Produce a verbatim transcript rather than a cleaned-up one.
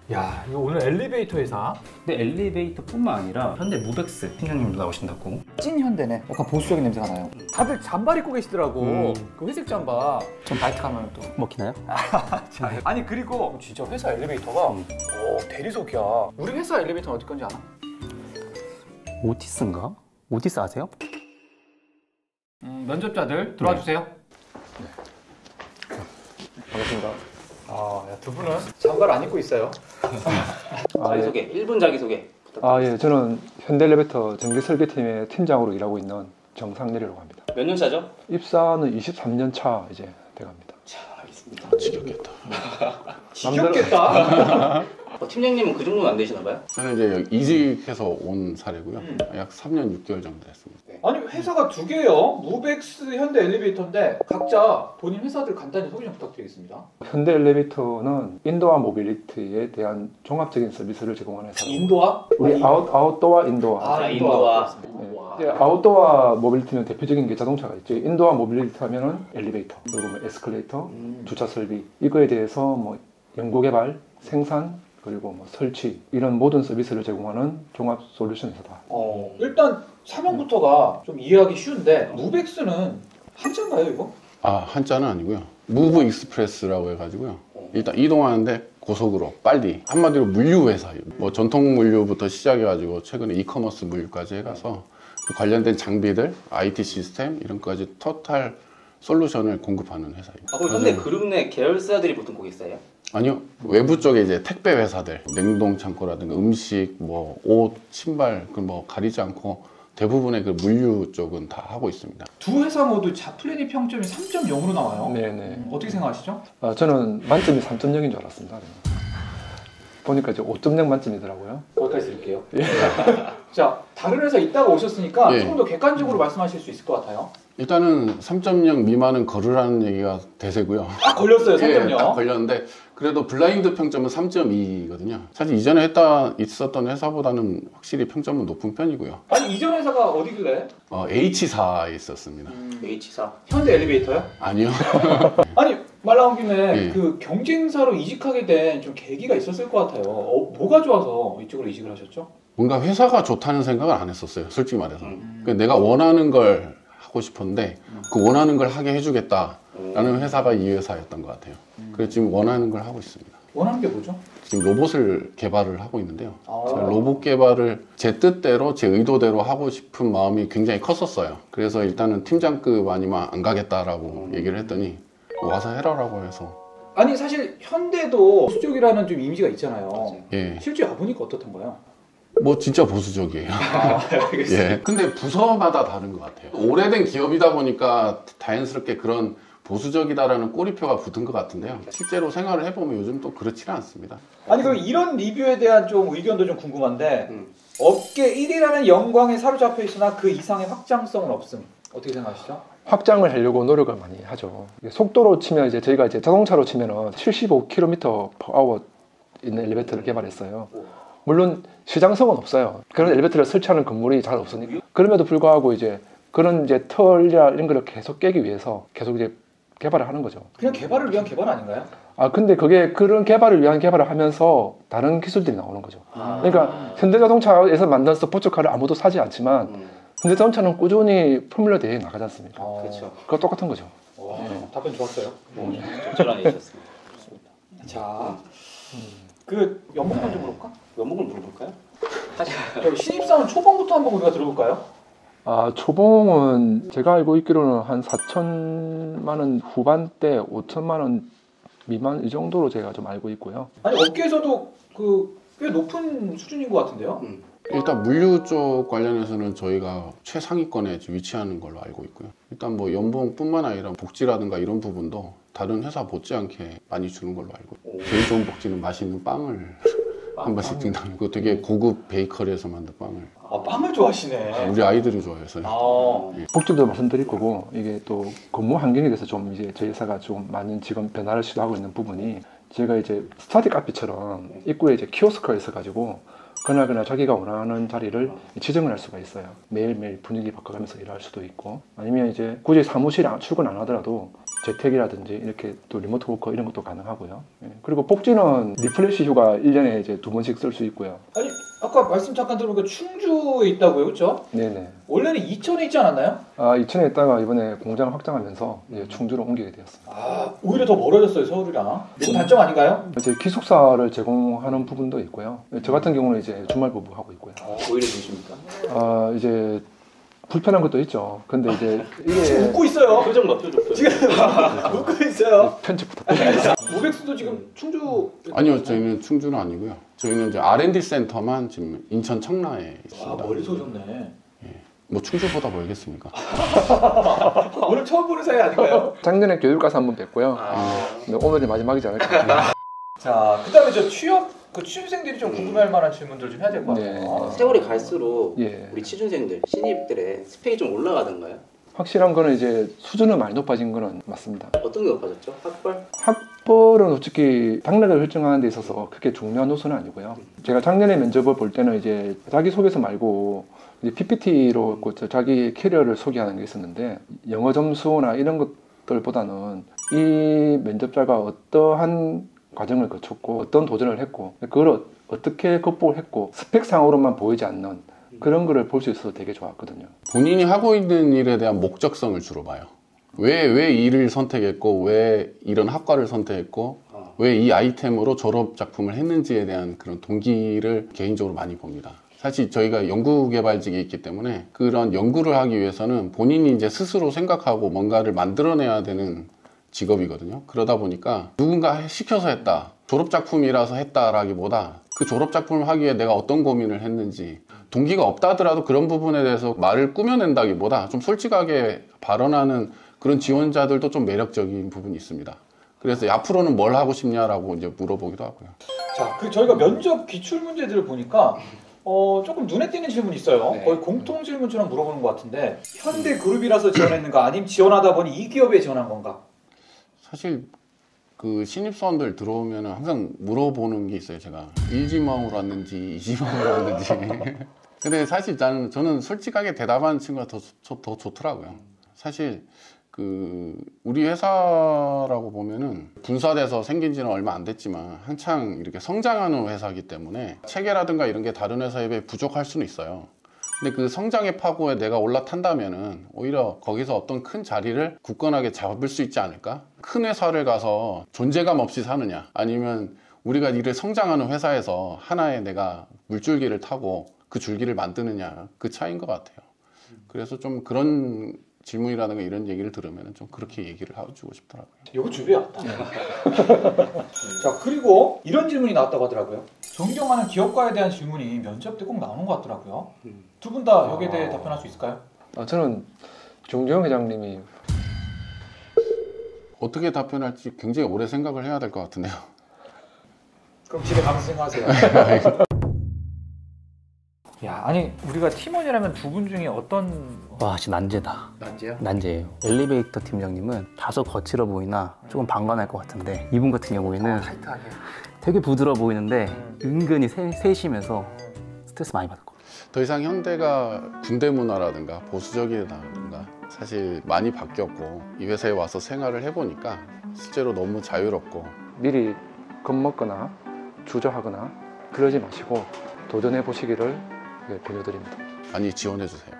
야, 이거 오늘 엘리베이터 회사. 근데 엘리베이터뿐만 아니라 현대 무벡스 팀장님도 나오신다고. 찐 현대네. 약간 보수적인 냄새가 나요. 다들 잠바 입고 계시더라고. 음. 그 회색 잠바. 전 바이트 가면 또 먹히나요? 아니 그리고 진짜 회사 엘리베이터가 음. 오, 대리석이야. 우리 회사 엘리베이터는 어디 건지 아나? 오티스인가? 오티스 아세요? 음, 면접자들 들어와 네. 주세요. 반갑습니다. 아, 야, 두 분은 잠바를 안 입고 있어요. 자기소개, 일 분 자기소개 부탁드립니다. 아, 예, 저는 현대엘리베이터 전기설계팀의 팀장으로 일하고 있는 정상렬이라고 합니다. 몇 년 차죠? 입사는 이십삼 년 차 이제 돼갑니다. 자, 알겠습니다. 지겹겠다. 지겹겠다. 어, 팀장님은 그 정도는 안 되시나 봐요? 저는 이제 여기 이직해서 온 사례고요. 음. 약 삼 년 육 개월 정도 됐습니다. 아니 회사가 두 개예요. 무벡스, 현대 엘리베이터인데 각자 본인 회사들 간단히 소개 좀 부탁드리겠습니다. 현대엘리베이터는 인도어 모빌리티에 대한 종합적인 서비스를 제공하는 회사입니다. 인도화? 우리 아니, 아웃, 아웃도어, 인도어. 아, 아, 인도화. 인도화. 예, 이제 아웃도어 모빌리티는 대표적인 게 자동차가 있죠. 인도어 모빌리티 하면은 엘리베이터, 그리고 뭐 에스컬레이터, 음. 주차 설비. 이거에 대해서 뭐 연구개발, 생산, 그리고 뭐 설치 이런 모든 서비스를 제공하는 종합 솔루션 회사다. 어, 일단 사명부터가 좀 이해하기 쉬운데 무벡스는 한자인가요 이거? 아, 한자는 아니고요. 무브 익스프레스라고 해가지고요. 일단 이동하는데 고속으로 빨리. 한마디로 물류 회사예요. 뭐 전통 물류부터 시작해가지고 최근에 이커머스 물류까지 해가서 그 관련된 장비들, 아이티 시스템 이런 것까지 토탈 솔루션을 공급하는 회사입니다. 아, 그럼 현대 그룹 내 계열사들이 보통 거기 있어요? 아니요, 외부 쪽에 이제 택배 회사들, 냉동 창고라든가 음식, 뭐 옷, 신발, 그 뭐 가리지 않고 대부분의 그 물류 쪽은 다 하고 있습니다. 두 회사 모두 자플래닛 평점이 삼 점 영으로 나와요. 네네. 음, 어떻게 생각하시죠? 아, 저는 만점이 삼 점 영인 줄 알았습니다. 보니까 이제 오 점 영 만점이더라고요. 거기까지 드릴게요. 자, 다른 회사 있다가 오셨으니까 예. 조금 더 객관적으로 말씀하실 수 있을 것 같아요. 일단은 삼 점 영 미만은 걸으라는 얘기가 대세고요. 딱 걸렸어요, 삼 점 영. 예, 딱 걸렸는데 그래도 블라인드 평점은 삼 점 이거든요. 사실 이전에 했다 있었던 회사보다는 확실히 평점은 높은 편이고요. 아니 이전 회사가 어디길래? 어, H사에 있었습니다. H사. 현대 엘리베이터요? 아니요. 아니 말 나온 김에 예. 그 경쟁사로 이직하게 된 좀 계기가 있었을 것 같아요. 어, 뭐가 좋아서 이쪽으로 이직을 하셨죠? 뭔가 회사가 좋다는 생각을 안 했었어요. 솔직히 말해서. 음. 그러니까 내가 원하는 걸 하고 싶었는데 그 원하는 걸 하게 해주겠다라는 회사가 이 회사였던 것 같아요. 그래서 지금 원하는 걸 하고 있습니다. 원하는 게 뭐죠? 지금 로봇을 개발을 하고 있는데요. 아. 제가 로봇 개발을 제 뜻대로 제 의도대로 하고 싶은 마음이 굉장히 컸었어요. 그래서 일단은 팀장급 아니면 안 가겠다라고 얘기를 했더니 와서 해라라고 해서. 아니 사실 현대도 보수적이라는 좀 이미지가 있잖아요. 예, 실제 와보니까 어떻던가요? 뭐 진짜 보수적이에요. 아, 알겠습니다. 예. 근데 부서마다 다른 것 같아요. 오래된 기업이다 보니까 자연스럽게 그런 보수적이다라는 꼬리표가 붙은 것 같은데요. 실제로 생활을 해보면 요즘 또 그렇지는 않습니다. 아니 그럼 이런 리뷰에 대한 좀 의견도 좀 궁금한데 음. 업계 일 위라는 영광에 사로잡혀 있으나 그 이상의 확장성은 없음. 어떻게 생각하시죠? 확장을 하려고 노력을 많이 하죠. 속도로 치면 이제 저희가 이제 자동차로 치면은 칠십오 킬로미터 퍼 아워 있는 엘리베이터를 개발했어요. 물론 시장성은 없어요. 그런 엘리베이터를 설치하는 건물이 잘 없으니까. 그럼에도 불구하고 이제 그런 이제 털이나 이런 거를 계속 깨기 위해서 계속 이제 개발을 하는 거죠. 그냥 개발을 위한 개발 아닌가요? 아 근데 그게 그런 개발을 위한 개발을 하면서 다른 기술들이 나오는 거죠. 아. 그러니까 현대자동차에서 만든 스포츠카를 아무도 사지 않지만 음. 현대자동차는 꾸준히 포뮬러 대회에 나가지 않습니까? 어, 그렇죠. 그거 똑같은 거죠. 와, 답변 좋았어요. 음. 적절한 얘기셨습니다. 자, 그 연봉만 좀 물어볼까? 연봉을 물어볼까요? 사실 저기 신입사원 초봉부터 한번 우리가 들어볼까요? 아 초봉은 제가 알고 있기로는 한 사천만 원 후반대 오천만 원 미만 이 정도로 제가 좀 알고 있고요. 아니 업계에서도 그 꽤 높은 수준인 것 같은데요. 음. 일단 물류 쪽 관련해서는 저희가 최상위권에 지금 위치하는 걸로 알고 있고요. 일단 뭐 연봉뿐만 아니라 복지라든가 이런 부분도 다른 회사 못지않게 많이 주는 걸로 알고 있고요. 제일 좋은 복지는 맛있는 빵을 한 번씩 준다는 거. 되게 고급 베이커리에서 만든 빵을 아 빵을 좋아하시네. 우리 아이들이 좋아해서요. 아, 복지도 말씀드릴 거고 이게 또 근무 환경에 대해서 좀 이제 저희 회사가 좀 많은 지금 변화를 시도하고 있는 부분이 제가 이제 스타디 카페처럼 입구에 이제 키오스크가 있어가지고 그날 그날 자기가 원하는 자리를 지정을 할 수가 있어요. 매일매일 분위기 바꿔가면서 일할 수도 있고 아니면 이제 굳이 사무실에 출근 안 하더라도 재택이라든지 이렇게 또 리모트 워커 이런 것도 가능하고요. 예. 그리고 복지는 리플래시 휴가 일 년에 이제 두 번씩 쓸 수 있고요. 아니 아까 말씀 잠깐 들어보니까 충주에 있다고요, 그렇죠? 네네. 원래는 이천에 있지 않았나요? 아, 이천에 있다가 이번에 공장 확장하면서 이제 충주로 옮기게 되었습니다. 아 오히려 더 멀어졌어요, 서울이랑. 이건 단점 아닌가요? 이제 기숙사를 제공하는 부분도 있고요. 저 같은 경우는 이제 주말 부부 하고 있고요. 어, 오히려 좋습니까? 아, 이제 불편한 것도 있죠. 근데 이제 지금 이게 웃고 있어요. 표정 봐, 표정. 지금 웃고 있어요. 편집 부탁드립니다. 무백스도 지금 충주 아니요, 저희는 충주는 아니고요. 저희는 이제 알 앤 디 센터만 지금 인천 청라에 아 있습니다. 멀리서 오셨네. 뭐 충주보다 멀겠습니까? 오늘 처음 보는 사이 아닌가요? 작년에 교육 가서 한번 뵀고요. 아. 근데 오늘이 마지막이지 않을까. 자, 그다음에 저 취업 그 취준생들이 좀 궁금해할 만한 질문들 좀 해야 될 것 네. 같아요. 세월이 갈수록 예. 우리 취준생들, 신입들의 스펙이 좀 올라가던가요? 확실한 거는 이제 수준은 많이 높아진 거는 맞습니다. 어떤 게 높아졌죠? 학벌? 학벌은 솔직히 당락을 결정하는 데 있어서 그렇게 중요한 요소는 아니고요. 제가 작년에 면접을 볼 때는 이제 자기소개서 말고 이제 피피티로 자기 캐리어를 소개하는 게 있었는데 영어 점수나 이런 것들보다는 이 면접자가 어떠한 과정을 거쳤고 어떤 도전을 했고 그걸 어떻게 극복을 했고 스펙상으로만 보이지 않는 그런 거를 볼 수 있어서 되게 좋았거든요. 본인이 하고 있는 일에 대한 목적성을 주로 봐요. 왜, 왜 이 일을 선택했고, 왜 이런 학과를 선택했고, 왜 이 아이템으로 졸업 작품을 했는지에 대한 그런 동기를 개인적으로 많이 봅니다. 사실 저희가 연구개발직에 있기 때문에 그런 연구를 하기 위해서는 본인이 이제 스스로 생각하고 뭔가를 만들어내야 되는 직업이거든요. 그러다 보니까 누군가 시켜서 했다, 졸업작품이라서 했다라기보다 그 졸업작품을 하기에 내가 어떤 고민을 했는지, 동기가 없다 하더라도 그런 부분에 대해서 말을 꾸며낸다기보다 좀 솔직하게 발언하는 그런 지원자들도 좀 매력적인 부분이 있습니다. 그래서 앞으로는 뭘 하고 싶냐라고 이제 물어보기도 하고요. 자, 그 저희가 면접 기출 문제들을 보니까 어, 조금 눈에 띄는 질문이 있어요. 네. 거의 공통 질문처럼 물어보는 것 같은데 현대 그룹이라서 지원했는가 아니면 지원하다 보니 이 기업에 지원한 건가? 사실 그 신입사원들 들어오면 항상 물어보는 게 있어요. 제가 일지망으로 왔는지 이지망으로 왔는지. 근데 사실 나는, 저는 솔직하게 대답하는 친구가 더, 더, 더 좋더라고요. 사실 그 우리 회사라고 보면은 분사돼서 생긴 지는 얼마 안 됐지만 한창 이렇게 성장하는 회사이기 때문에 체계라든가 이런 게 다른 회사에 비해 부족할 수는 있어요. 근데 그 성장의 파고에 내가 올라탄다면은 오히려 거기서 어떤 큰 자리를 굳건하게 잡을 수 있지 않을까? 큰 회사를 가서 존재감 없이 사느냐, 아니면 우리가 이를 성장하는 회사에서 하나의 내가 물줄기를 타고 그 줄기를 만드느냐, 그 차이인 것 같아요. 그래서 좀 그런 질문이라든가 이런 얘기를 들으면 좀 그렇게 얘기를 해주고 싶더라고요. 이거 준비해왔다. 자, 그리고 이런 질문이 나왔다고 하더라고요. 존경하는 기업가에 대한 질문이 면접 때 꼭 나오는 것 같더라고요. 두 분 다 여기에 대해 답변할 수 있을까요? 아, 저는 정재영 회장님이 어떻게 답변할지 굉장히 오래 생각을 해야 될 것 같은데요. 그럼 집에 가면서 생각하세요. 야, 아니 우리가 팀원이라면 두 분 중에 어떤 와, 진짜 난제다. 난제야? 난제예요. 엘리베이터 팀장님은 다소 거칠어 보이나 조금 방관할 것 같은데 이분 같은 경우에는 타이트하게. 되게 부드러워 보이는데 은근히 세, 세심해서 스트레스 많이 받을 거예요. 더 이상 현대가 군대 문화라든가 보수적이라든가 사실 많이 바뀌었고, 이 회사에 와서 생활을 해보니까 실제로 너무 자유롭고. 미리 겁먹거나 주저하거나 그러지 마시고 도전해 보시기를 네, 권유드립니다. 많이 지원해 주세요.